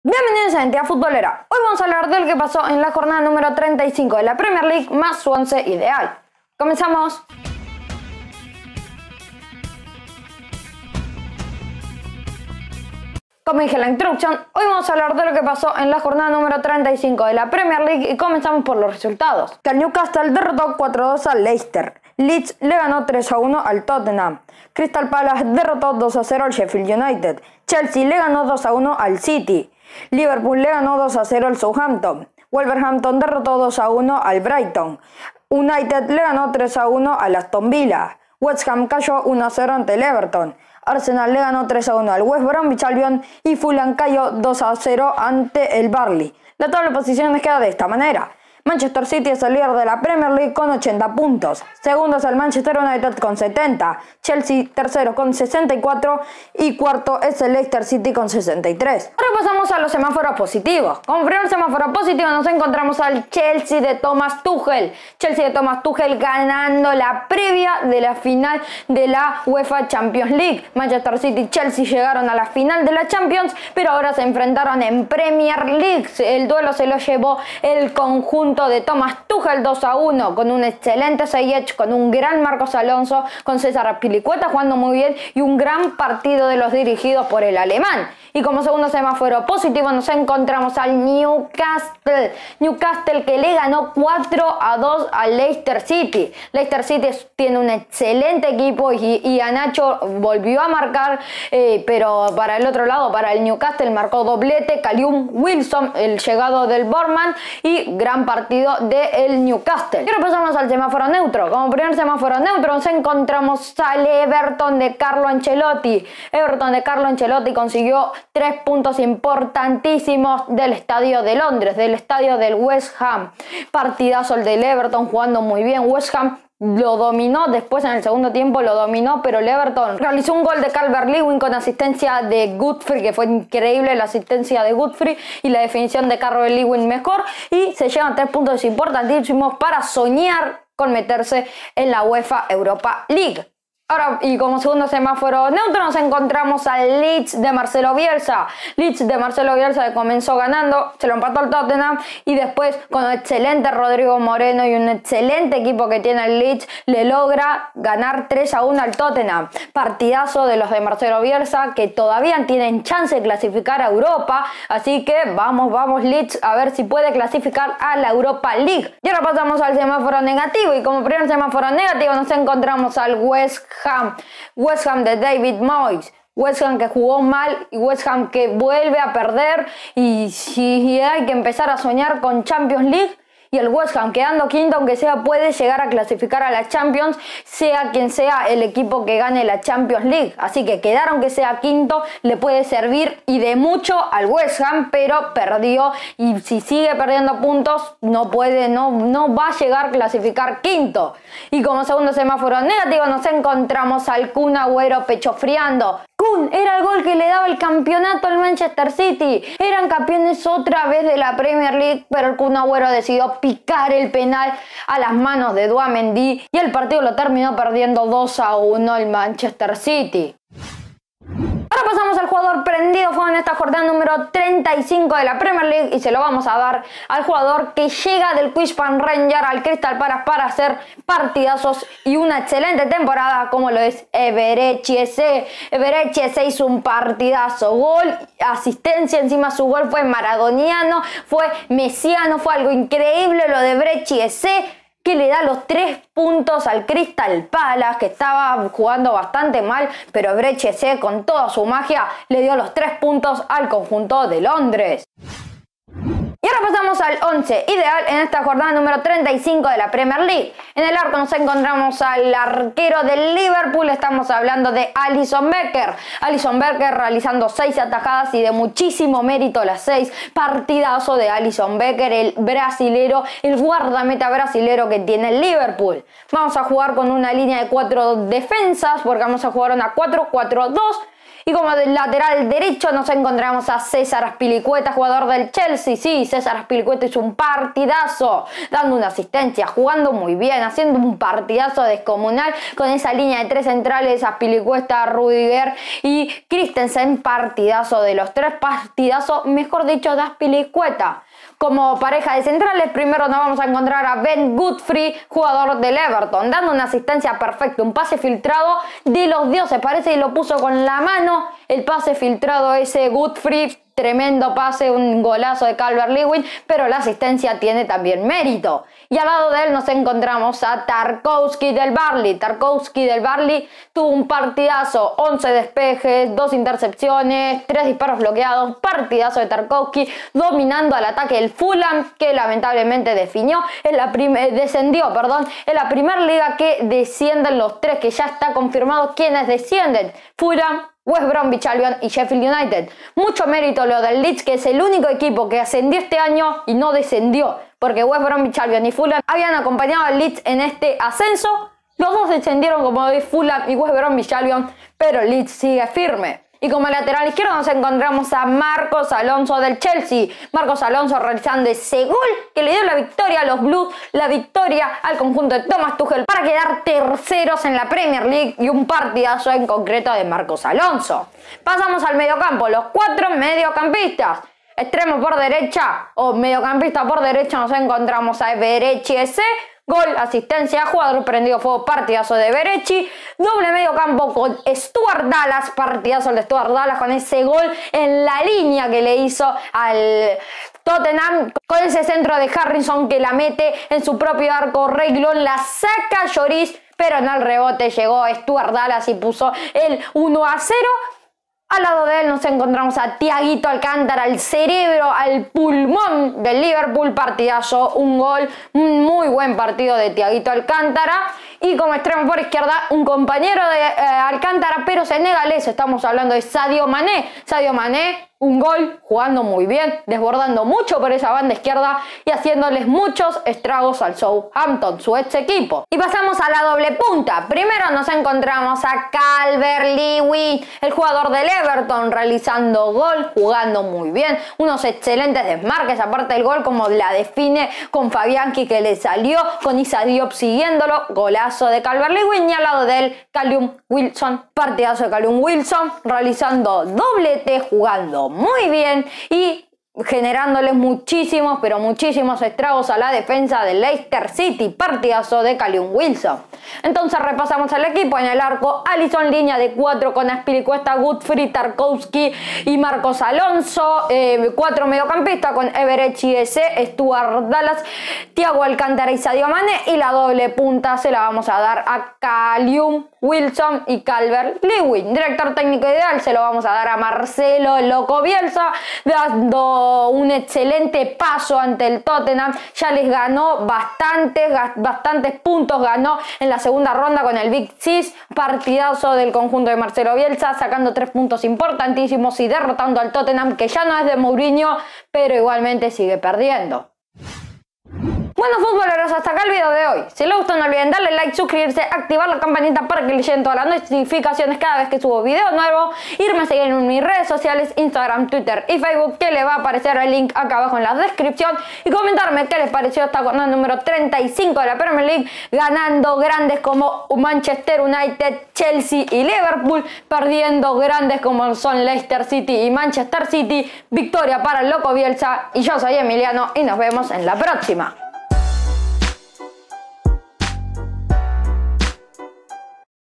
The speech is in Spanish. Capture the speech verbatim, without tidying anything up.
Bienvenidos a Identidad Futbolera. Hoy vamos a hablar de lo que pasó en la jornada número treinta y cinco de la Premier League más su once ideal. Comenzamos. Como dije en la introducción, hoy vamos a hablar de lo que pasó en la jornada número treinta y cinco de la Premier League y comenzamos por los resultados. Que el Newcastle derrotó cuatro a dos al Leicester. Leeds le ganó tres a uno al Tottenham. Crystal Palace derrotó dos a cero al Sheffield United. Chelsea le ganó dos a uno al City. Liverpool le ganó dos a cero al Southampton. Wolverhampton derrotó dos a uno al Brighton. United le ganó tres a uno al Aston Villa. West Ham cayó uno a cero ante el Everton. Arsenal le ganó tres a uno al West Bromwich Albion y Fulham cayó dos a cero ante el Burnley. La tabla de posiciones queda de esta manera. Manchester City es el líder de la Premier League con ochenta puntos. Segundo es el Manchester United con setenta. Chelsea tercero con sesenta y cuatro. Y cuarto es el Leicester City con sesenta y tres. Ahora pasamos a los semáforos positivos. Como primer semáforo positivo nos encontramos al Chelsea de Thomas Tuchel. Chelsea de Thomas Tuchel ganando la previa de la final de la UEFA Champions League. Manchester City y Chelsea llegaron a la final de la Champions, pero ahora se enfrentaron en Premier League. El duelo se lo llevó el conjunto de Thomas Tuchel dos a uno con un excelente Ziyech, con un gran Marcos Alonso, con César Azpilicueta jugando muy bien y un gran partido de los dirigidos por el alemán. Y como segundo semáforo positivo nos encontramos al Newcastle. Newcastle que le ganó cuatro a dos al Leicester City. Leicester City tiene un excelente equipo y, y Anacho volvió a marcar, eh, pero para el otro lado, para el Newcastle marcó doblete Callum Wilson, el llegado del Bournemouth, y gran partido del Newcastle. Y ahora pasamos al semáforo neutro. Como primer semáforo neutro nos encontramos al Everton de Carlo Ancelotti. Everton de Carlo Ancelotti consiguió tres puntos importantísimos del estadio de Londres, del estadio del West Ham. Partidazo el del Everton, jugando muy bien. West Ham lo dominó, después en el segundo tiempo lo dominó, pero el Everton realizó un gol de Calvert-Lewin con asistencia de Godfrey, que fue increíble la asistencia de Godfrey y la definición de Calvert-Lewin mejor, y se llevan tres puntos importantísimos para soñar con meterse en la UEFA Europa League. Ahora, y como segundo semáforo neutro nos encontramos al Leeds de Marcelo Bielsa. Leeds de Marcelo Bielsa que comenzó ganando, se lo empató al Tottenham y después con un excelente Rodrigo Moreno y un excelente equipo que tiene el Leeds le logra ganar tres a uno al Tottenham. Partidazo de los de Marcelo Bielsa que todavía tienen chance de clasificar a Europa, así que vamos, vamos Leeds a ver si puede clasificar a la Europa League. Y ahora pasamos al semáforo negativo y como primer semáforo negativo nos encontramos al West Ham. West Ham de David Moyes. West Ham que jugó mal y West Ham que vuelve a perder y si hay que empezar a soñar con Champions League. Y el West Ham quedando quinto, aunque sea, puede llegar a clasificar a la Champions, sea quien sea el equipo que gane la Champions League. Así que quedar aunque sea quinto le puede servir y de mucho al West Ham, pero perdió y si sigue perdiendo puntos no puede, no, no va a llegar a clasificar quinto. Y como segundo semáforo negativo nos encontramos al Kun Agüero pechofriando. Kun era el gol que le daba el campeonato al Manchester City. Eran campeones otra vez de la Premier League, pero el Kun Agüero decidió picar el penal a las manos de Tchouaméni y el partido lo terminó perdiendo dos a uno el Manchester City. Ahora pasamos al jugador prendido fuego en esta jornada número treinta y cinco de la Premier League y se lo vamos a dar al jugador que llega del Queens Park Rangers al Crystal Palace para hacer partidazos y una excelente temporada como lo es Eberechi Eze. Eberechi Eze hizo un partidazo, gol, asistencia, encima su gol fue maradoniano, fue mesiano, fue algo increíble lo de Eberechi Eze, que le da los tres puntos al Crystal Palace, que estaba jugando bastante mal, pero Eberechi Eze con toda su magia le dio los tres puntos al conjunto de Londres. Y ahora pasamos al once ideal en esta jornada número treinta y cinco de la Premier League. En el arco nos encontramos al arquero del Liverpool, estamos hablando de Alisson Becker. Alisson Becker realizando seis atajadas y de muchísimo mérito las seis. Partidazo de Alisson Becker, el brasilero, el guardameta brasilero que tiene el Liverpool. Vamos a jugar con una línea de cuatro defensas porque vamos a jugar una cuatro cuatro dos. Y como del lateral derecho nos encontramos a César Azpilicueta, jugador del Chelsea. Sí, César Azpilicueta hizo un partidazo, dando una asistencia, jugando muy bien, haciendo un partidazo descomunal con esa línea de tres centrales, Azpilicueta, Rudiger y Christensen. Partidazo de los tres, partidazo, mejor dicho, de Azpilicueta. Como pareja de centrales, primero nos vamos a encontrar a Ben Godfrey, jugador del Everton, dando una asistencia perfecta, un pase filtrado de los dioses, parece que lo puso con la mano, el pase filtrado ese Godfrey, tremendo pase, un golazo de Calvert-Lewin, pero la asistencia tiene también mérito. Y al lado de él nos encontramos a Tarkowski del Burnley. Tarkowski del Burnley tuvo un partidazo, once despejes, dos intercepciones, tres disparos bloqueados, partidazo de Tarkowski, dominando al ataque del Fulham, que lamentablemente definió, en la descendió, perdón, en la primera liga que descienden los tres, que ya está confirmado quiénes descienden: Fulham, West Bromwich Albion y Sheffield United. Mucho mérito lo del Leeds, que es el único equipo que ascendió este año y no descendió, porque West Bromwich Albion y Fulham habían acompañado al Leeds en este ascenso. Los dos descendieron como de Fulham y West Bromwich Albion, pero el Leeds sigue firme. Y como lateral izquierdo nos encontramos a Marcos Alonso del Chelsea. Marcos Alonso realizando ese gol que le dio la victoria a los Blues, la victoria al conjunto de Thomas Tuchel para quedar terceros en la Premier League, y un partidazo en concreto de Marcos Alonso. Pasamos al mediocampo, los cuatro mediocampistas. Extremo por derecha o mediocampista por derecha nos encontramos a Eberechi ese. Gol, asistencia, jugador prendido fuego, partidazo de Eberechi. Doble medio campo con Stuart Dallas, partidazo de Stuart Dallas con ese gol en la línea que le hizo al Tottenham, con ese centro de Harrison que la mete en su propio arco. Reguilón la saca Lloris, pero en el rebote llegó Stuart Dallas y puso el uno a cero. Al lado de él nos encontramos a Thiaguito Alcántara, al cerebro, al pulmón del Liverpool, partidazo, un gol, un muy buen partido de Thiaguito Alcántara. Y como extremo por izquierda, un compañero de eh, Alcántara, pero senegalés, estamos hablando de Sadio Mané. Sadio Mané, un gol, jugando muy bien, desbordando mucho por esa banda izquierda y haciéndoles muchos estragos al Southampton, su ex equipo. Y pasamos a la doble punta. Primero nos encontramos a Calvert-Lewin, el jugador del Everton, realizando gol, jugando muy bien, unos excelentes desmarques, aparte del gol como la define con Fabianski que le salió, con Issa Diop siguiéndolo, golazo de Calvert-Lewin. Y al lado de él, Callum Wilson, partidazo de Callum Wilson, realizando doblete, jugando muy bien y generándoles muchísimos, pero muchísimos estragos a la defensa del Leicester City, partidazo de Callum Wilson. Entonces repasamos el equipo. En el arco, Alisson, línea de cuatro con Azpilicueta, Godfrey, Tarkowski y Marcos Alonso. Eh, cuatro mediocampistas con Eberechi ese, Stuart Dallas, Thiago Alcántara y Sadio Mané. Y la doble punta se la vamos a dar a Callum Wilson y Calvert-Lewin. Director técnico ideal se lo vamos a dar a Marcelo el Loco Bielsa, dando un excelente paso ante el Tottenham. Ya les ganó bastantes, bastantes puntos, ganó en la segunda ronda con el Big Six. Partidazo del conjunto de Marcelo Bielsa, sacando tres puntos importantísimos y derrotando al Tottenham, que ya no es de Mourinho, pero igualmente sigue perdiendo. Bueno, futboleros, hasta acá el video de hoy. Si les gustó, no olviden darle like, suscribirse, activar la campanita para que les lleguen todas las notificaciones cada vez que subo video nuevo, irme a seguir en mis redes sociales, Instagram, Twitter y Facebook, que les va a aparecer el link acá abajo en la descripción, y comentarme qué les pareció esta jornada número treinta y cinco de la Premier League, ganando grandes como Manchester United, Chelsea y Liverpool, perdiendo grandes como son Leicester City y Manchester City. Victoria para el Loco Bielsa, y yo soy Emiliano y nos vemos en la próxima.